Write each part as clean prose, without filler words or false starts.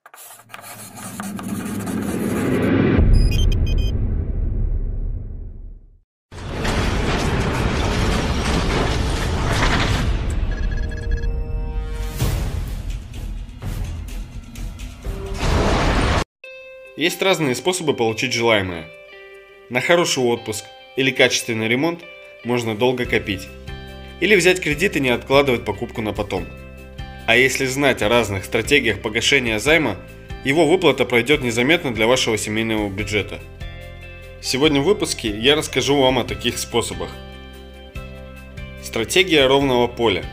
Есть разные способы получить желаемое. На хороший отпуск или качественный ремонт можно долго копить. Или взять кредит и не откладывать покупку на потом. А если знать о разных стратегиях погашения займа, его выплата пройдет незаметно для вашего семейного бюджета. Сегодня в выпуске я расскажу вам о таких способах. Стратегия ровного поля.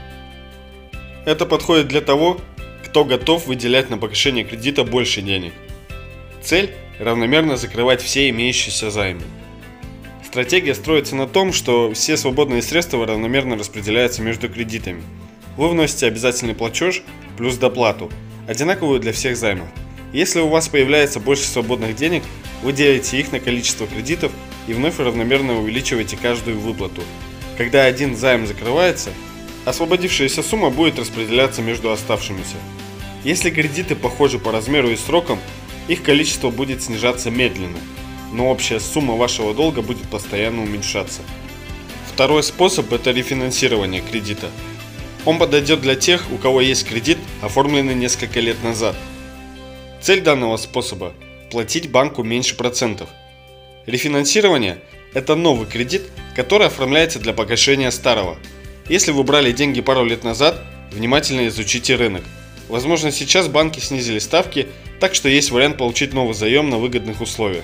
Это подходит для того, кто готов выделять на погашение кредита больше денег. Цель – равномерно закрывать все имеющиеся займы. Стратегия строится на том, что все свободные средства равномерно распределяются между кредитами. Вы вносите обязательный платеж плюс доплату, одинаковую для всех займов. Если у вас появляется больше свободных денег, вы делите их на количество кредитов и вновь равномерно увеличиваете каждую выплату. Когда один займ закрывается, освободившаяся сумма будет распределяться между оставшимися. Если кредиты похожи по размеру и срокам, их количество будет снижаться медленно, но общая сумма вашего долга будет постоянно уменьшаться. Второй способ – это рефинансирование кредита. Он подойдет для тех, у кого есть кредит, оформленный несколько лет назад. Цель данного способа – платить банку меньше процентов. Рефинансирование – это новый кредит, который оформляется для погашения старого. Если вы брали деньги пару лет назад, внимательно изучите рынок. Возможно, сейчас банки снизили ставки, так что есть вариант получить новый заем на выгодных условиях.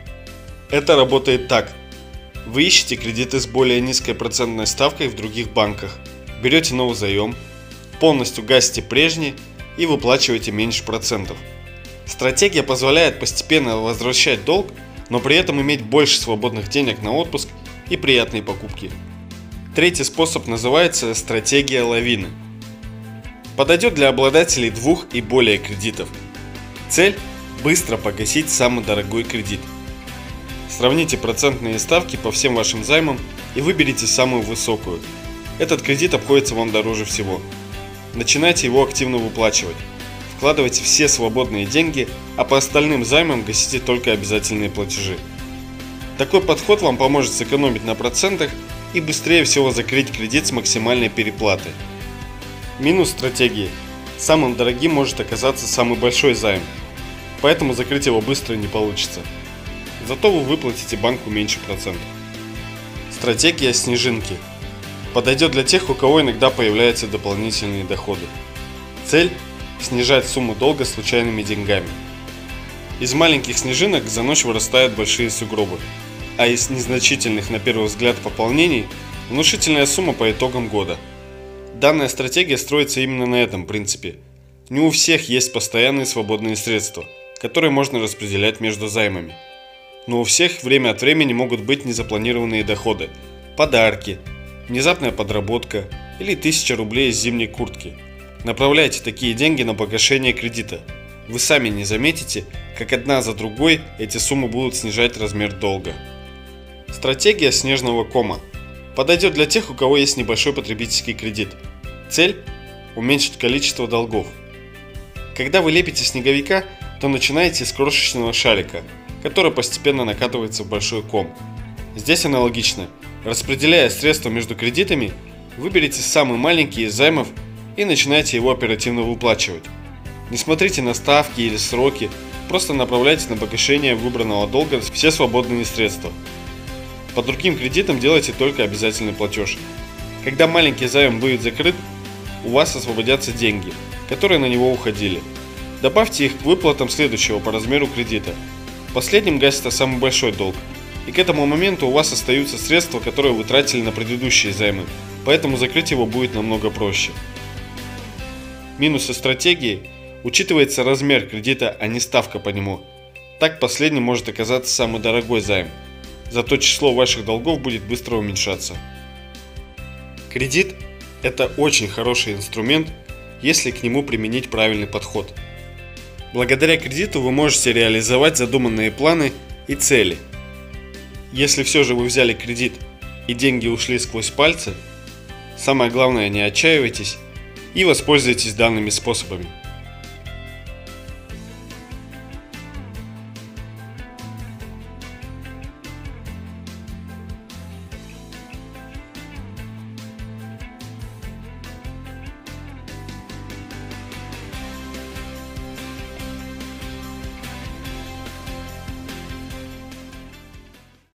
Это работает так. Вы ищете кредиты с более низкой процентной ставкой в других банках, берете новый заем, полностью гасите прежний и выплачиваете меньше процентов. Стратегия позволяет постепенно возвращать долг, но при этом иметь больше свободных денег на отпуск и приятные покупки. Третий способ называется стратегия лавины. Подойдет для обладателей 2 и более кредитов. Цель – быстро погасить самый дорогой кредит. Сравните процентные ставки по всем вашим займам и выберите самую высокую. Этот кредит обходится вам дороже всего. Начинайте его активно выплачивать. Вкладывайте все свободные деньги, а по остальным займам гасите только обязательные платежи. Такой подход вам поможет сэкономить на процентах и быстрее всего закрыть кредит с максимальной переплатой. Минус стратегии. Самым дорогим может оказаться самый большой займ, поэтому закрыть его быстро не получится. Зато вы выплатите банку меньше процентов. Стратегия снежинки. Подойдет для тех, у кого иногда появляются дополнительные доходы. Цель – снижать сумму долга случайными деньгами. Из маленьких снежинок за ночь вырастают большие сугробы, а из незначительных на первый взгляд пополнений – внушительная сумма по итогам года. Данная стратегия строится именно на этом принципе. Не у всех есть постоянные свободные средства, которые можно распределять между займами. Но у всех время от времени могут быть незапланированные доходы, подарки, внезапная подработка или 1000 рублей из зимней куртки. Направляйте такие деньги на погашение кредита. Вы сами не заметите, как одна за другой эти суммы будут снижать размер долга. Стратегия снежного кома. Подойдет для тех, у кого есть небольшой потребительский кредит. Цель – уменьшить количество долгов. Когда вы лепите снеговика, то начинаете с крошечного шарика, который постепенно накатывается в большой ком. Здесь аналогично. Распределяя средства между кредитами, выберите самый маленький из займов и начинайте его оперативно выплачивать. Не смотрите на ставки или сроки, просто направляйте на погашение выбранного долга все свободные средства. По другим кредитам делайте только обязательный платеж. Когда маленький займ будет закрыт, у вас освободятся деньги, которые на него уходили. Добавьте их к выплатам следующего по размеру кредита. Последним гасится самый большой долг, и к этому моменту у вас остаются средства, которые вы тратили на предыдущие займы, поэтому закрыть его будет намного проще. Минусы стратегии – учитывается размер кредита, а не ставка по нему. Так последним может оказаться самый дорогой займ. Зато число ваших долгов будет быстро уменьшаться. Кредит – это очень хороший инструмент, если к нему применить правильный подход. Благодаря кредиту вы можете реализовать задуманные планы и цели. Если все же вы взяли кредит и деньги ушли сквозь пальцы, самое главное, не отчаивайтесь и воспользуйтесь данными способами.